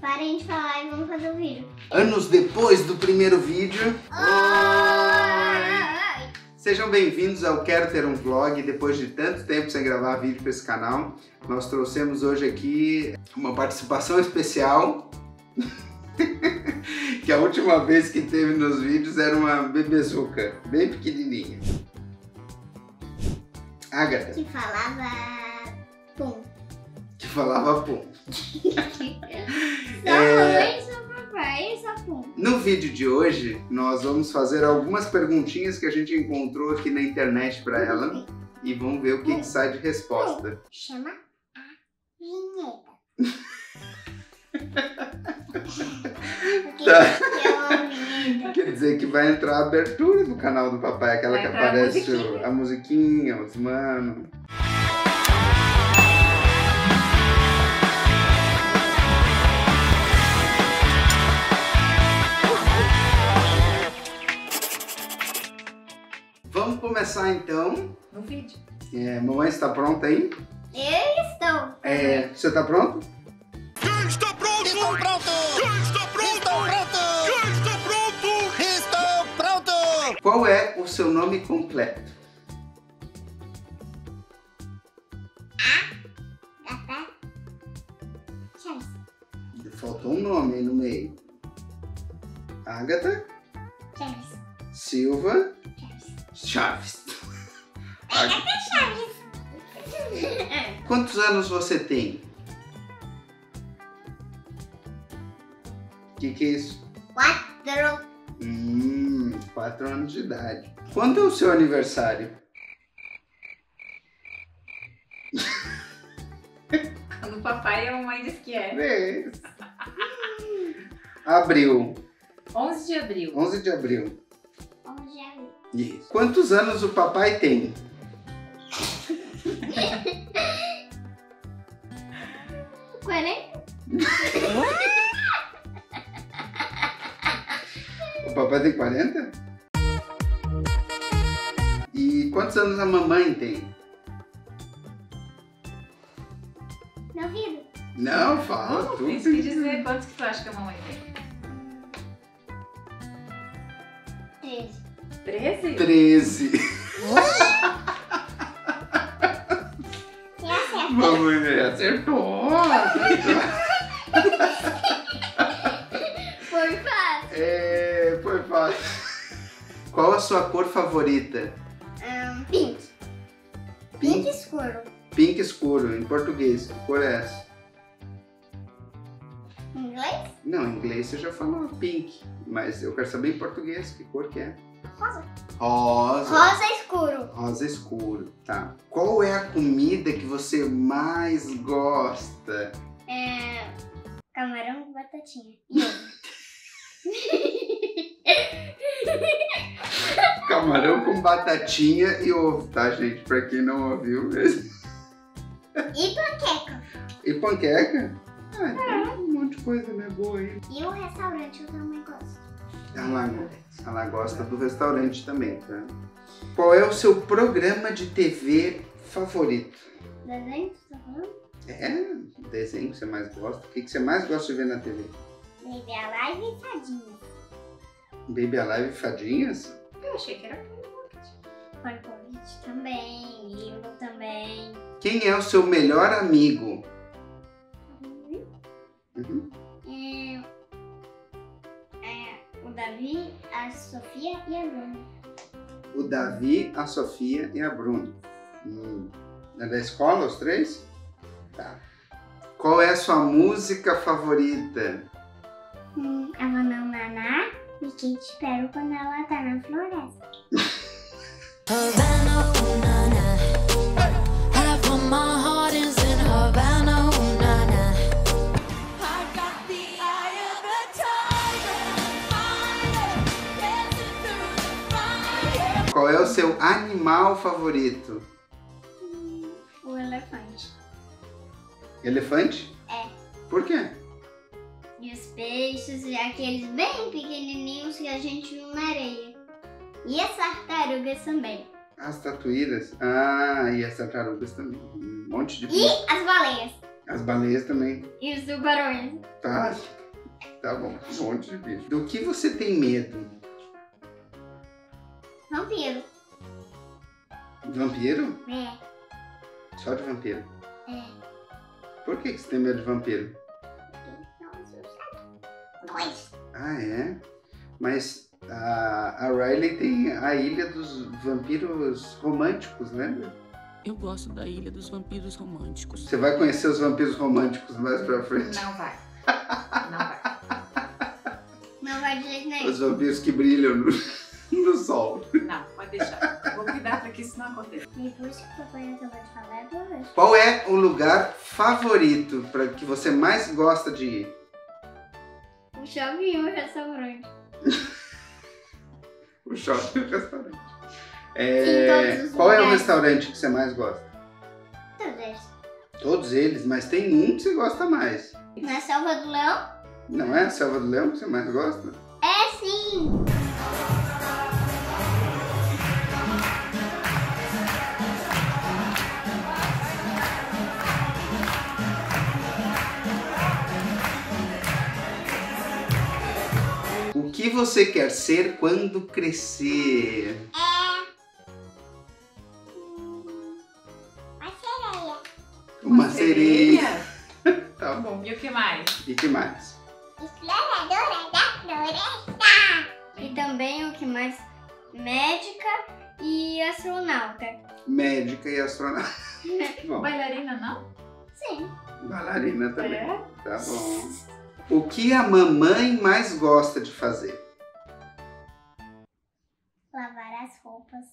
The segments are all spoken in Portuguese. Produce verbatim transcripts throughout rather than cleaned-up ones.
Parem de falar e vamos fazer o vídeo. Anos depois do primeiro vídeo. Oi! Sejam bem-vindos ao Quero Ter um Vlog. Depois de tanto tempo sem gravar vídeo para esse canal, nós trouxemos hoje aqui uma participação especial. Que a última vez que teve nos vídeos era uma bebezuca, bem pequenininha. Agatha. Que falava pum. Que falava pum. Só É... mamãe, só papai, só pum. No vídeo de hoje, nós vamos fazer algumas perguntinhas que a gente encontrou aqui na internet para ela e vamos ver o que, que sai de resposta. Chama a vinheta. Tá. Que é uma vinheta. Quer dizer que vai entrar a abertura do canal do papai, aquela Vai que entrar a aparece musiquinha. a musiquinha, os mano. Vamos começar então. No vídeo. É, mamãe está pronta aí? Eu estou. É, você está pronto? Quem está pronto? Estou pronto! Quem está pronto? Estou pronto! Quem está pronto? Estou pronto! Qual é o seu nome completo? Gata. Chaves. Faltou um nome aí no meio. Agatha Chaves. Silva Chaves. Chaves. Agatha. Chaves. Quantos anos você tem? O que, que é isso? Quatro. Hum, quatro anos de idade. Quando é o seu aniversário? Quando o papai e a mamãe diz que é. Três. Abril. onze de abril. onze de abril. Onde é? Isso. Quantos anos o papai tem? Quarenta. O papai tem quarenta? E quantos anos a mamãe tem? Meu ouvido. Não, fala Não, tudo. tem que dizer quantos que tu acha que a mamãe tem. Treze. treze? treze. E acerta. Mamãe acertou. acertou. Foi fácil. É, foi fácil. Qual a sua cor favorita? Um, pink. Pink escuro. Pink escuro, em português. Que cor é essa? Em inglês? Não, em inglês você já falou pink, mas eu quero saber em português que cor que é. Rosa. Rosa. Rosa escuro. Rosa escuro, tá. Qual é a comida que você mais gosta? É... Camarão com batatinha. E ovo. Camarão com batatinha e ovo, tá, gente? Pra quem não ouviu. E panqueca. E panqueca? Ah, tem um monte de coisa, né? Boa aí. E o restaurante eu também gosto. Ela, ela gosta do restaurante também, tá? Qual é o seu programa de T V favorito? Desenho, você tá falando? É, desenho que você mais gosta. O que que você mais gosta de ver na T V? Baby Alive e Fadinha. Baby Alive e Fadinhas? Eu achei que era Porco também. Limbo também. Quem é o seu melhor amigo? Uhum. É... é... O Davi, a Sofia e a Bruna. O Davi, a Sofia e a Bruna. Hum. É da escola, os três? Tá. Qual é a sua música favorita? Hum, a Manão Naná e que te espero quando ela tá na floresta. Havana, ooh, na, na. Half of my heart is in Havana, ooh, na, na. I got the eye of a tiger, fire, dancing through the fire. Qual é o seu animal favorito? Hum, o elefante. Elefante? É. Por quê? E os peixes, e aqueles bem pequenininhos que a gente viu na areia. E as tartarugas também. As tatuíras? Ah, e as tartarugas também. Um monte de E as baleias. As baleias também. E os tubarões. Tá. Tá bom. Um monte de bicho. Do que você tem medo? Vampiro. Vampiro? É. Só de vampiro. É. Por que que você tem medo de vampiro? Dois. Ah, é? Mas a, a Riley tem a Ilha dos Vampiros Românticos, lembra? Eu gosto da Ilha dos Vampiros Românticos. Você vai conhecer os vampiros românticos mais pra frente. Não vai. Não vai. Não vai de jeito nenhum. Os vampiros que brilham no, no sol. Não, pode deixar. Vou cuidar pra que isso não aconteça. Depois que o papai acabou de falar, é por hoje. Qual é o lugar favorito para que você mais gosta de ir? O shopping e o restaurante. O shopping e o restaurante. Sim, É, todos os qual é o lugares. restaurante que você mais gosta? Todos eles. Todos eles, mas tem um que você gosta mais. Na Selva do Leão? Não é a Selva do Leão que você mais gosta? É sim! O que você quer ser quando crescer? Uma sereia. Tá bom. E o que mais? E que mais? Exploradora da floresta! E também o que mais? Médica e astronauta. Médica e astronauta. Bom, Bailarina, não? Sim. bailarina também. É? Tá bom. O que a mamãe mais gosta de fazer? Lavar as roupas.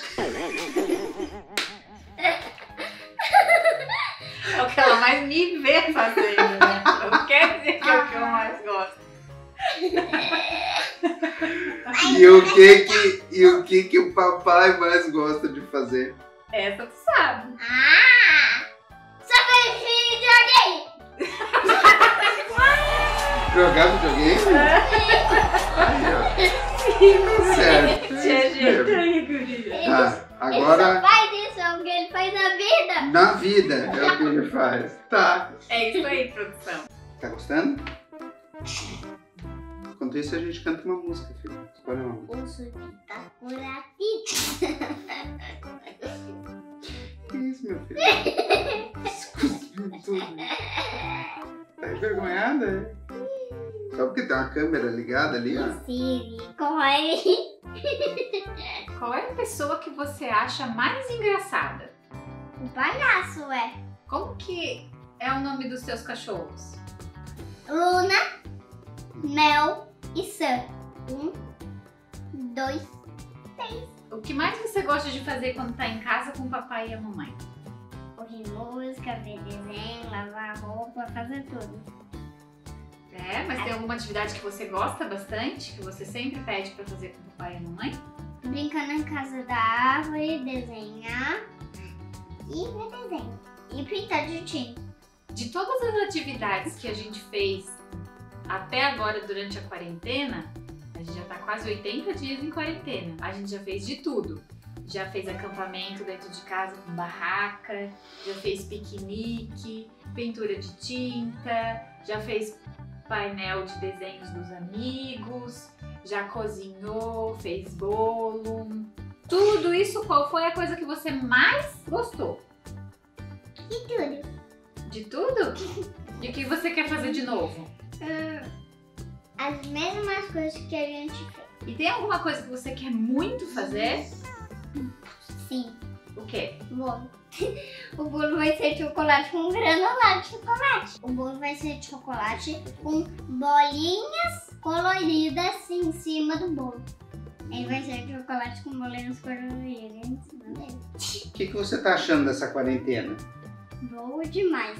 É o que ela mais me vê fazendo, né? Não quer dizer que é o que eu mais gosto. E o que que, e o, que que o papai mais gosta de fazer? Essa tu sabe. Ah! Saber videogame! Jogar videogame? Aí, ó. Tá certo. Tia gente aí, guria. Tá, Ele só agora faz isso, é o que ele faz na vida. na vida é o que ele faz. Tá. É isso aí, produção. Tá gostando? Enquanto isso a gente canta uma música, filho. Escolhe uma música. O espetacular Tito. Que isso, meu filho? Cuspiu tudo. Tá envergonhada, é? Só porque tem uma câmera ligada ali, ó. Siri, corre. Qual é a pessoa que você acha mais engraçada? O palhaço, é. Como que é o nome dos seus cachorros? Luna, Mel e Sam. Um, dois, três. O que mais você gosta de fazer quando tá em casa com o papai e a mamãe? Ouvir música, ver desenho, lavar roupa, fazer tudo. É, mas tem alguma atividade que você gosta bastante, que você sempre pede pra fazer com o papai e a mamãe? Brincar na casa da árvore, desenhar e ver desenho. E pintar de tinta. De todas as atividades que a gente fez até agora durante a quarentena, a gente já tá quase oitenta dias em quarentena. A gente já fez de tudo. Já fez acampamento dentro de casa com barraca, já fez piquenique, pintura de tinta, já fez painel de desenhos dos amigos, já cozinhou, fez bolo. Tudo isso, qual foi a coisa que você mais gostou? E tudo. De tudo? E o que você quer fazer de novo? Hum, as mesmas coisas que a gente fez. E tem alguma coisa que você quer muito fazer? Sim. O quê? Bolo. O bolo vai ser de chocolate com granulado de chocolate. O bolo vai ser de chocolate com bolinhas coloridas em cima do bolo. Ele vai ser de chocolate com bolinhas coloridas em cima dele. O que, que você tá achando dessa quarentena? Boa demais.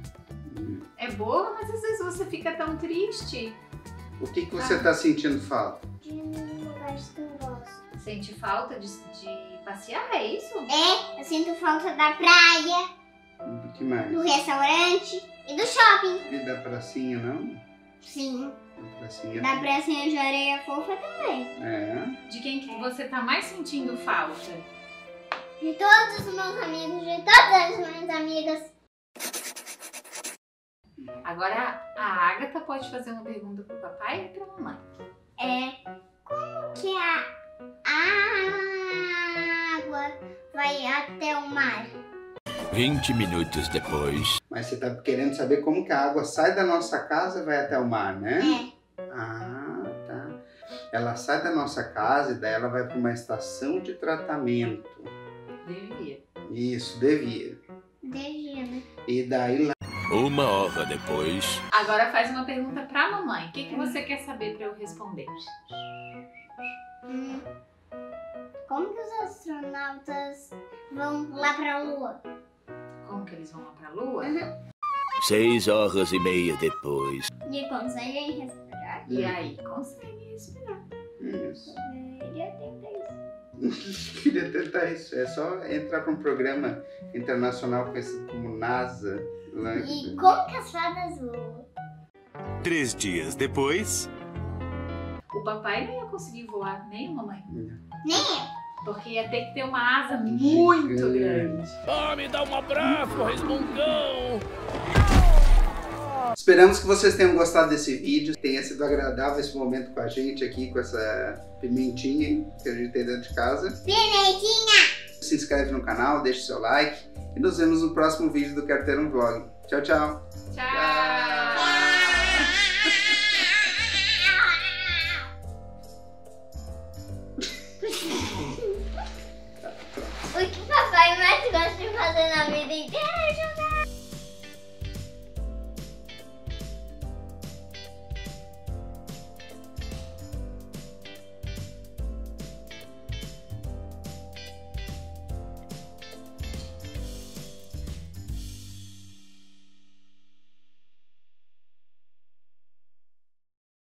É boa, mas às vezes você fica tão triste. O que, que você tá sentindo falta? De lugares que eu gosto. Sente falta de, de passear, é isso? É, eu sinto falta da praia, O que mais? do restaurante e do shopping. E da pracinha, não? Sim, Da pracinha. da pracinha de areia fofa também. É. De quem que você tá mais sentindo falta? De todos os meus amigos, de todas as minhas amigas. Agora a Agatha pode fazer uma pergunta pro papai e pra mamãe. É, como que a água vai até o mar? vinte minutos depois. Mas você tá querendo saber como que a água sai da nossa casa e vai até o mar, né? É. Ah, tá. Ela sai da nossa casa e daí ela vai para uma estação de tratamento. Devia. Isso, devia. Devia, né? E daí lá... Uma hora depois. Agora faz uma pergunta pra mamãe. O que, que você quer saber pra eu responder? Hum. Como que os astronautas vão lá pra Lua? Como que eles vão lá pra Lua? Seis horas e meia depois. E conseguem respirar? E aí, consegue respirar. Isso. Eu queria tentar isso. Queria tentar isso. É só entrar para um programa internacional conhecido como NASA. Lá. E como que as fadas voam? Três dias depois. O papai não ia conseguir voar, nem a mamãe. Nem eu. Porque ia ter que ter uma asa muito Gigante. grande. Ah, me dá um abraço, resmungão! Esperamos que vocês tenham gostado desse vídeo, tenha sido agradável esse momento com a gente aqui, com essa pimentinha que a gente tem dentro de casa. Pimentinha! Se inscreve no canal, deixa o seu like e nos vemos no próximo vídeo do Quero Ter um Vlog. Tchau, tchau! Tchau!